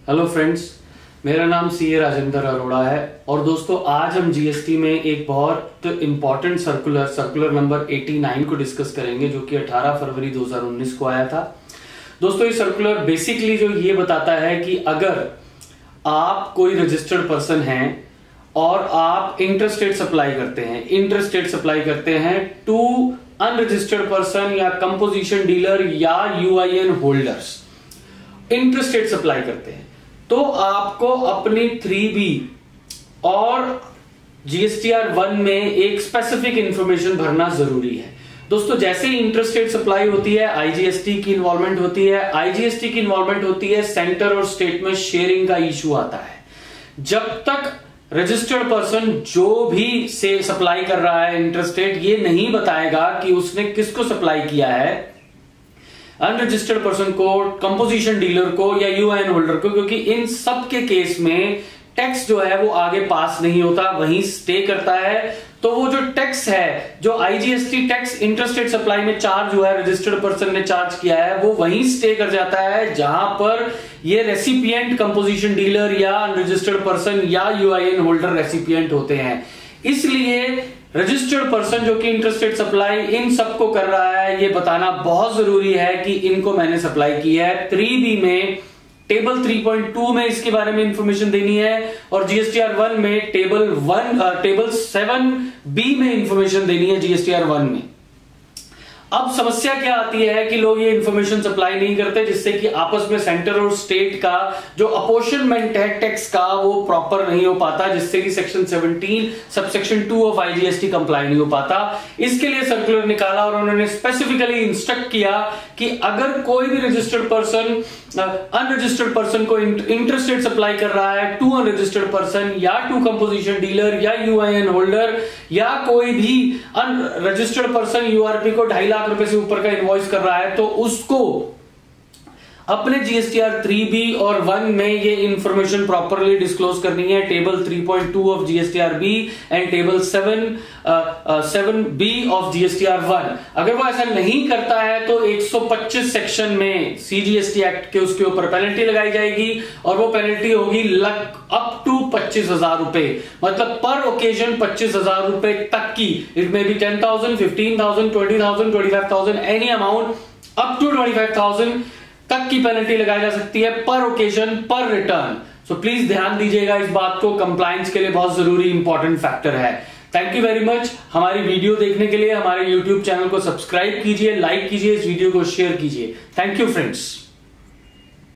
Hello friends, मेरा नाम CA Rajendra Arora है और दोस्तों आज हम जीएसटी में एक बहुत इंपॉर्टेंट सर्कुलर नंबर 89 को डिस्कस करेंगे जो कि 18 फरवरी 2019 को आया था। दोस्तों ये सर्कुलर बेसिकली जो ये बताता है कि अगर आप कोई रजिस्टर्ड पर्सन हैं और आप इंटरस्टेट सप्लाई करते हैं टू अनरजिस्टर्ड पर्सन या कंपोजिशन डीलर या यूआईएन होल्डर्स, इंटरस्टेट सप्लाई करते हैं, तो आपको अपनी 3B और जीएसटीआर 1 में एक स्पेसिफिक इंफॉर्मेशन भरना जरूरी है। दोस्तों जैसे ही इंटरस्टेट सप्लाई होती है आईजीएसटी की इन्वॉल्वमेंट होती है। आईजीएसटी की इन्वॉल्वमेंट होती है, सेंटर और स्टेट में शेयरिंग का इशू आता है। जब तक रजिस्टर्ड पर्सन जो भी से सप्लाई कर रहा है इंटरस्टेट ये नहीं बताएगा कि उसने किसको सप्लाई किया है, अनरजिस्टर्ड पर्सन को, कंपोजिशन डीलर को या यूआईएन होल्डर को, क्योंकि इन सब के केस में टैक्स जो है वो आगे पास नहीं होता, वहीं स्टे करता है। तो वो जो टैक्स है, जो आईजीएसटी टैक्स इंटरस्टेट सप्लाई में चार्ज हुआ है, रजिस्टर्ड पर्सन ने चार्ज किया है, वो वहीं स्टे कर जाता है जहां पर ये रेसिपिएंट कंपोजिशन डीलर या अनरजिस्टर्ड पर्सन या यूआईएन होल्डर रेसिपिएंट होते हैं। इसलिए रजिस्टर्ड पर्सन जो कि इंटरस्टेट सप्लाई इन सबको कर रहा है, ये बताना बहुत जरूरी है कि इनको मैंने सप्लाई की है। 3B में टेबल 3.2 में इसके बारे में इंफॉर्मेशन देनी है और जीएसटीआर 1 में टेबल 7B में इंफॉर्मेशन देनी है जीएसटीआर 1 में। अब समस्या क्या आती है कि लोग ये इंफॉर्मेशन सप्लाई नहीं करते, जिससे कि आपस में सेंटर और स्टेट का जो अपॉर्शनमेंट है टैक्स का वो प्रॉपर नहीं हो पाता, जिससे कि section 17 subsection 2 of IGST comply नहीं हो पाता। इसके लिए सर्कुलर निकाला और उन्होंने स्पेसिफिकली इंस्ट्रक्ट किया कि अगर कोई भी रजिस्टर्ड पर्सन अनरजिस्टर्ड पर्सन को इंटरस्टेट सप्लाई कर रहा है टू अनरजिस्टर्ड पर्सन या टू कंपोजिशन डीलर या यूआईएन होल्डर या कोई भी अनरजिस्टर्ड पर्सन यूआरपी को 2.5 लाख रुपए से ऊपर का इनवॉइस कर रहा है, तो उसको अपने जीएसटीआर 3B और 1 में ये इंफॉर्मेशन प्रॉपरली डिस्क्लोज करनी है। Table 3.2 of GSTR B and table 7B of GSTR 1। अगर वो ऐसा नहीं करता है तो 125 सेक्शन में सीजीएसटी एक्ट के उसके ऊपर पेनल्टी लगाई जाएगी और वो पेनल्टी होगी अप टू 25,000 रुपए, मतलब पर ओकेजन 25,000 रुपए तक की। It may be 10,000, 15,000, 20,000, 25,000, any amount up to 25,000 तक की पेनल्टी लगाई जा सकती है पर ओकेजन पर रिटर्न। सो प्लीज ध्यान दीजिएगा इस बात को, कंप्लायंस के लिए बहुत जरूरी इंपॉर्टेंट फैक्टर है। Thank you very much. हमारी वीडियो देखने के लिए हमारे यूट्यूब चैनल को सब्सक्राइब कीजिए, लाइक कीजिए, इस वीडियो को शेयर कीजिए। Thank you friends.